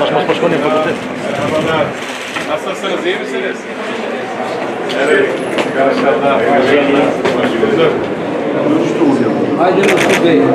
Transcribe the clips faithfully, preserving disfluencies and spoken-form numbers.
Baş, başkan yapalım. Merhabalar. Nasılsınız? İyi misiniz? Evet. Maşallah. Hoş bulduk. Haydi Mesut Bey.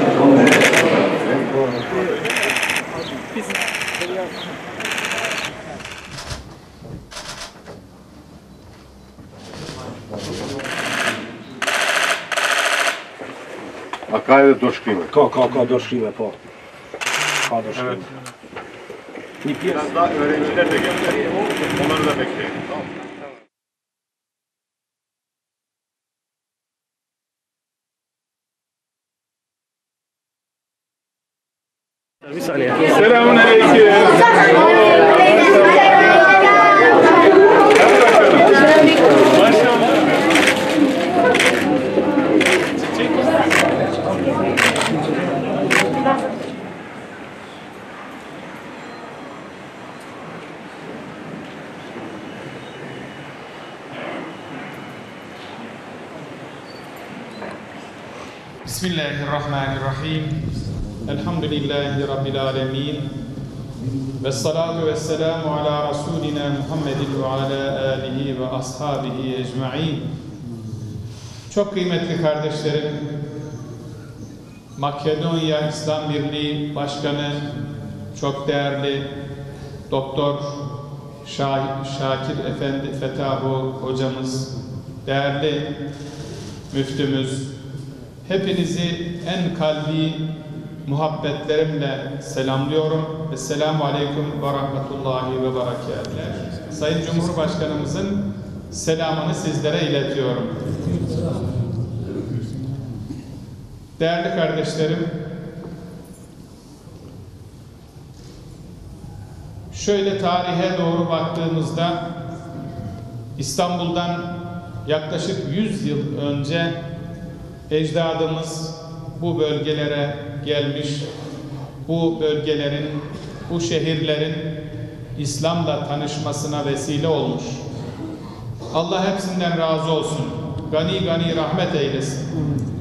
A kaj je doškrive? Kao, kao, kao došlive po. Kao došlive. Evet. Biraz daha öğrenciler de geldi. Onları da bekleyin. Tamam. Bir saniye. Selamun aleyküm. Bismillahirrahmanirrahim. Elhamdülillahi Rabbil alemin. Ve salatu ve selamu ala Resulina Muhammedin ve ala alihi ve ashabihi ecma'in. Çok kıymetli kardeşlerim, Makedonya İslam Birliği Başkanı, çok değerli Doktor Şakir Efendi Fetahu hocamız, değerli müftümüz, hepinizi en kalbi muhabbetlerimle selamlıyorum. Esselamu Aleyküm ve Rahmetullahi ve Berekatuhu. Sayın Cumhurbaşkanımızın selamını sizlere iletiyorum. Değerli kardeşlerim, şöyle tarihe doğru baktığımızda İstanbul'dan yaklaşık yüz yıl önce ecdadımız bu bölgelere gelmiş, bu bölgelerin, bu şehirlerin İslam'la tanışmasına vesile olmuş. Allah hepsinden razı olsun. Gani gani rahmet eylesin.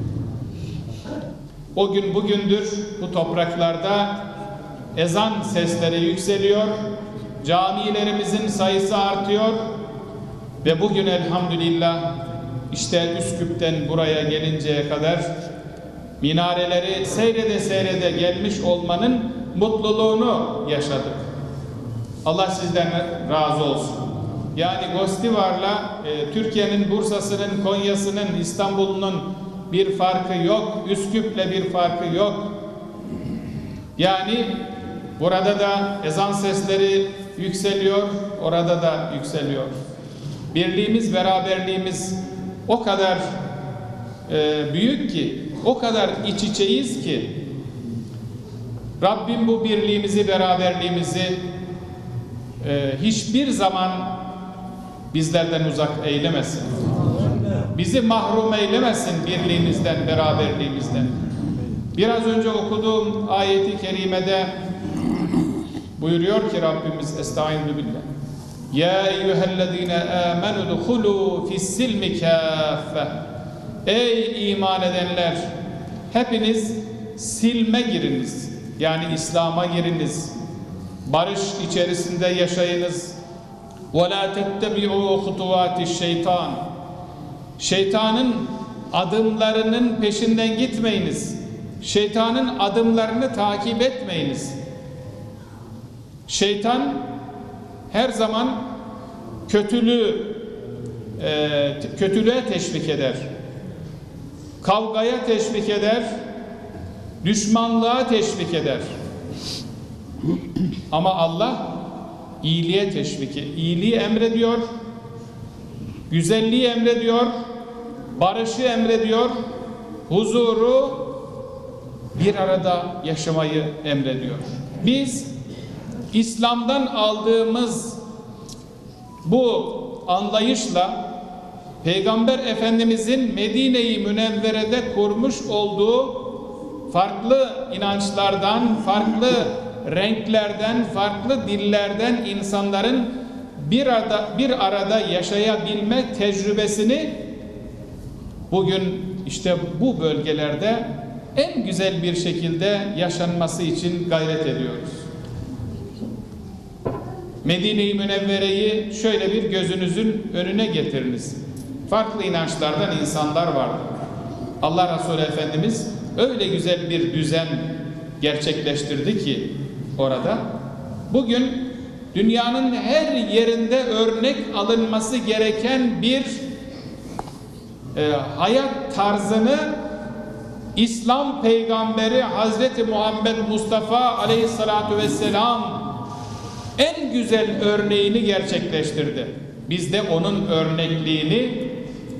O gün bugündür bu topraklarda ezan sesleri yükseliyor, camilerimizin sayısı artıyor ve bugün elhamdülillah işte Üsküp'ten buraya gelinceye kadar minareleri seyrede seyrede gelmiş olmanın mutluluğunu yaşadık. Allah sizden razı olsun. Yani Gostivar'la e, Türkiye'nin Bursa'sının, Konya'sının, İstanbul'un bir farkı yok. Üsküp'le bir farkı yok. Yani burada da ezan sesleri yükseliyor, orada da yükseliyor. Birliğimiz, beraberliğimiz o kadar e, büyük ki, o kadar iç içeyiz ki Rabbim bu birliğimizi, beraberliğimizi e, hiçbir zaman bizlerden uzak eylemesin. Bizi mahrum eylemesin birliğimizden, beraberliğimizden. Biraz önce okuduğum ayeti kerimede buyuruyor ki Rabbimiz Estaizu billah. Ya eyyühellezine amenu dukhulu fissilmi kâffe. Ey iman edenler, hepiniz silme giriniz. Yani İslam'a giriniz. Barış içerisinde yaşayınız. Ve la tettebi'u hutuvatiş şeytan. Şeytanın adımlarının peşinden gitmeyiniz. Şeytanın adımlarını takip etmeyiniz. Şeytan her zaman kötülüğü e, kötülüğe teşvik eder. Kavgaya teşvik eder. Düşmanlığa teşvik eder. Ama Allah iyiliğe teşvik ediyor. İyiliği emrediyor. Güzelliği emrediyor. Barışı emrediyor. Huzuru bir arada yaşamayı emrediyor. Biz İslam'dan aldığımız bu anlayışla Peygamber Efendimizin Medine-i Münevvere'de kurmuş olduğu farklı inançlardan, farklı renklerden, farklı dillerden insanların bir arada, bir arada yaşayabilme tecrübesini bugün işte bu bölgelerde en güzel bir şekilde yaşanması için gayret ediyoruz. Medine-i Münevvere'yi şöyle bir gözünüzün önüne getiriniz. Farklı inançlardan insanlar vardı. Allah Resulü Efendimiz öyle güzel bir düzen gerçekleştirdi ki orada. Bugün dünyanın her yerinde örnek alınması gereken bir e, hayat tarzını İslam peygamberi Hazreti Muhammed Mustafa Aleyhissalatu vesselam en güzel örneğini gerçekleştirdi. Biz de onun örnekliğini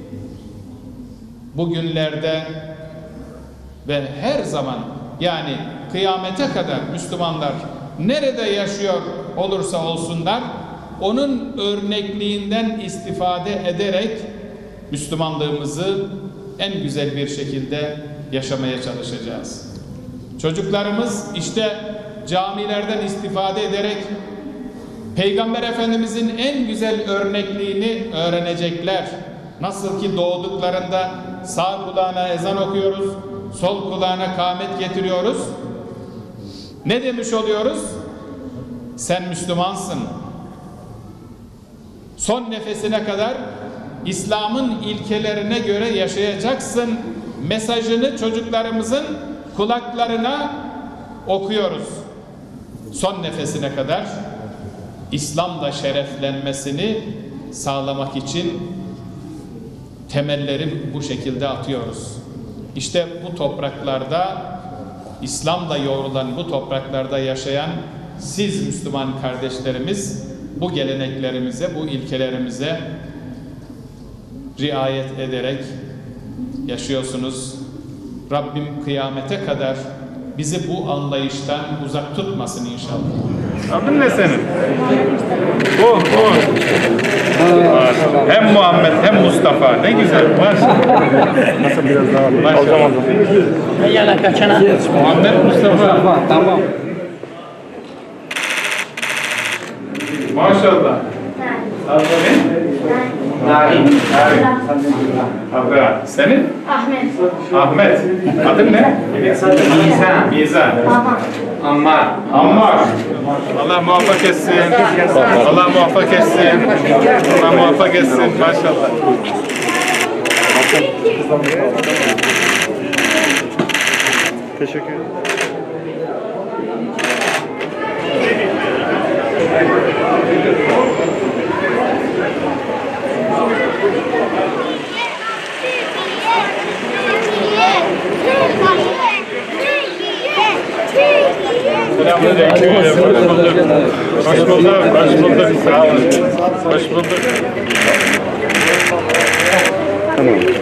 bugünlerde ve her zaman, yani kıyamete kadar Müslümanlar nerede yaşıyor olursa olsunlar onun örnekliğinden istifade ederek Müslümanlığımızı en güzel bir şekilde yaşamaya çalışacağız. Çocuklarımız işte camilerden istifade ederek Peygamber Efendimizin en güzel örnekliğini öğrenecekler. Nasıl ki doğduklarında sağ kulağına ezan okuyoruz, sol kulağına kâmet getiriyoruz. Ne demiş oluyoruz? Sen Müslümansın. Son nefesine kadar İslam'ın ilkelerine göre yaşayacaksın mesajını çocuklarımızın kulaklarına okuyoruz. Son nefesine kadar İslam'da şereflenmesini sağlamak için temelleri bu şekilde atıyoruz. İşte bu topraklarda, İslam'la yoğrulan bu topraklarda yaşayan siz Müslüman kardeşlerimiz bu geleneklerimize, bu ilkelerimize riayet ederek yaşıyorsunuz. Rabbim kıyamete kadar bizi bu anlayıştan uzak tutmasın inşallah. Adın ne senin? Bu, bu. Hem Muhammed hem Mustafa. Ne güzel. Nasıl biraz daha alayım? Alacağım alacağım. Muhammed Mustafa. Tamam. Maşallah. Adın ne? Narin. Narin. Abra. Senin? Ahmet. Ahmet. Adın ne? Mizan. Mizan. Baba. Ammar. Ammar. Allah muvaffak etsin. Allah muvaffak etsin. Allah muvaffak etsin. Maşallah. Teşekkür ederim. Selamünaleyküm. Hoş bulduk. Hoş bulduk. Sağ olun. Hoş bulduk. Tamam.